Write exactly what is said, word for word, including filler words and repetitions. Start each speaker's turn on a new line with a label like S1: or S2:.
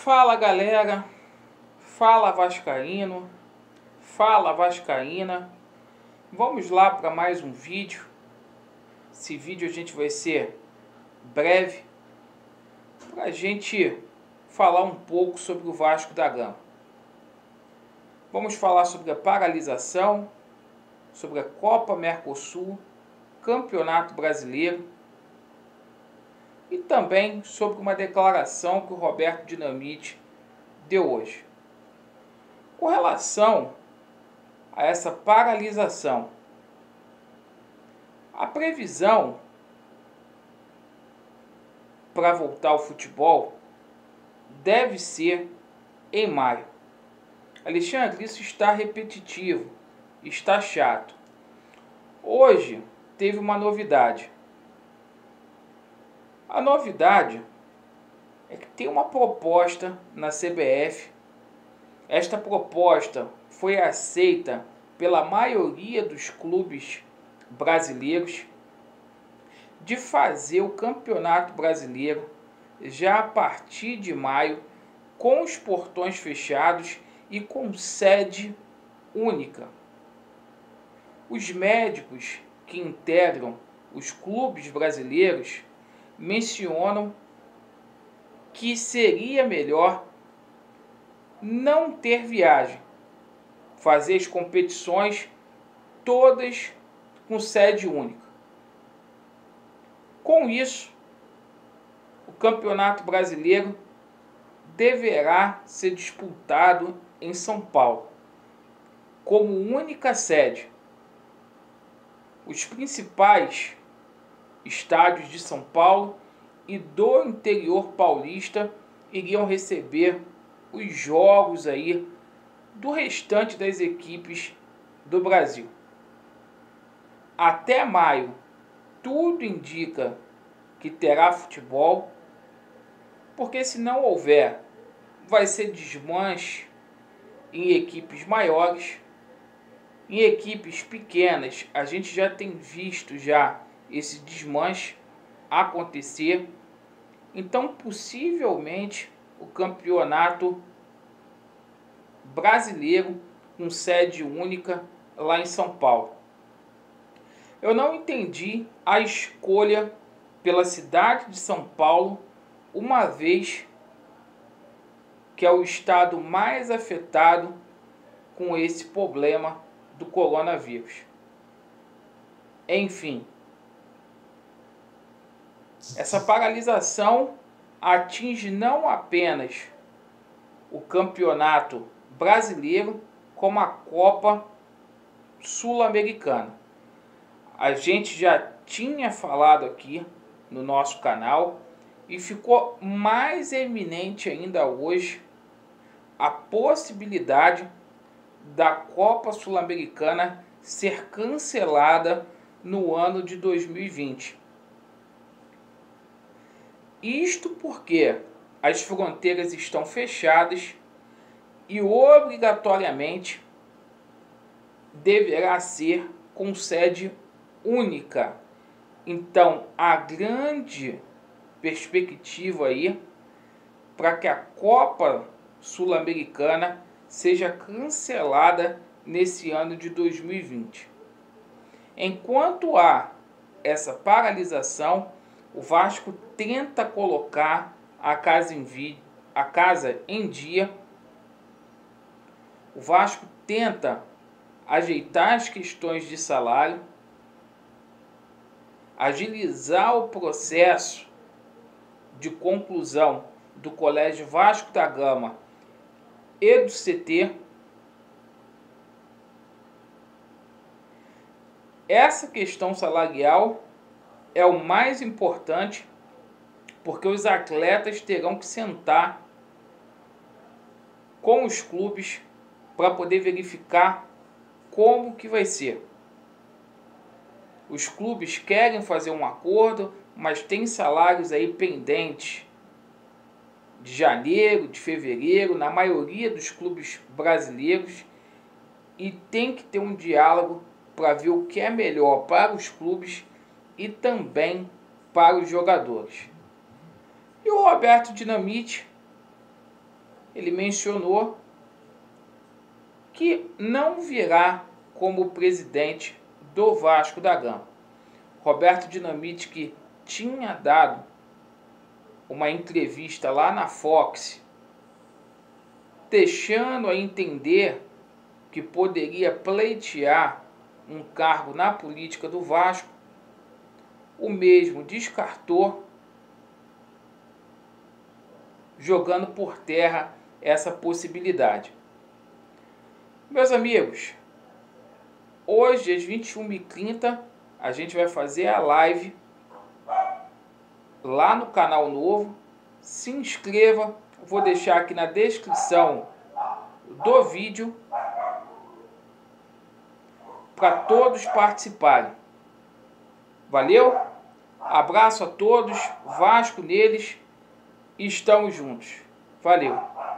S1: Fala galera, fala vascaíno, fala vascaína. Vamos lá para mais um vídeo. Esse vídeo a gente vai ser breve, para a gente falar um pouco sobre o Vasco da Gama. Vamos falar sobre a paralisação, sobre a Copa Mercosul, Campeonato Brasileiro e também sobre uma declaração que o Roberto Dinamite deu hoje. Com relação a essa paralisação, a previsão para voltar ao futebol deve ser em maio. Alexandre, isso está repetitivo, está chato. Hoje teve uma novidade. A novidade é que tem uma proposta na C B F. Esta proposta foi aceita pela maioria dos clubes brasileiros de fazer o Campeonato Brasileiro já a partir de maio com os portões fechados e com sede única. Os médicos que integram os clubes brasileiros mencionam que seria melhor não ter viagem, fazer as competições todas com sede única. Com isso, o Campeonato Brasileiro deverá ser disputado em São Paulo, como única sede. Os principais estádios de São Paulo e do interior paulista iriam receber os jogos aí do restante das equipes do Brasil. Até maio, tudo indica que terá futebol, porque se não houver, vai ser desmanche em equipes maiores. Em equipes pequenas, a gente já tem visto já esse desmanche acontecer. Então, possivelmente, o campeonato brasileiro com sede única lá em São Paulo. Eu não entendi a escolha pela cidade de São Paulo, uma vez que é o estado mais afetado com esse problema do coronavírus. Enfim, essa paralisação atinge não apenas o campeonato brasileiro, como a Copa Sul-Americana. A gente já tinha falado aqui no nosso canal e ficou mais eminente ainda hoje a possibilidade da Copa Sul-Americana ser cancelada no ano de dois mil e vinte. Isto porque as fronteiras estão fechadas e obrigatoriamente deverá ser com sede única. Então, a grande perspectiva aí para que a Copa Sul-Americana seja cancelada nesse ano de dois mil e vinte. Enquanto há essa paralisação, o Vasco tenta colocar a casa em, vi, a casa em dia. O Vasco tenta ajeitar as questões de salário, agilizar o processo de conclusão do Colégio Vasco da Gama e do C T. Essa questão salarial é o mais importante, porque os atletas terão que sentar com os clubes para poder verificar como que vai ser. Os clubes querem fazer um acordo, mas tem salários aí pendentes de janeiro, de fevereiro, na maioria dos clubes brasileiros, e tem que ter um diálogo para ver o que é melhor para os clubes e também para os jogadores. E o Roberto Dinamite ele mencionou que não virá como presidente do Vasco da Gama. Roberto Dinamite, que tinha dado uma entrevista lá na Fox, deixando a entender que poderia pleitear um cargo na política do Vasco, o mesmo descartou, jogando por terra essa possibilidade. Meus amigos, hoje às vinte e uma e trinta a gente vai fazer a live lá no canal novo. Se inscreva, vou deixar aqui na descrição do vídeo para todos participarem. Valeu? Abraço a todos, Vasco neles, estamos juntos. Valeu!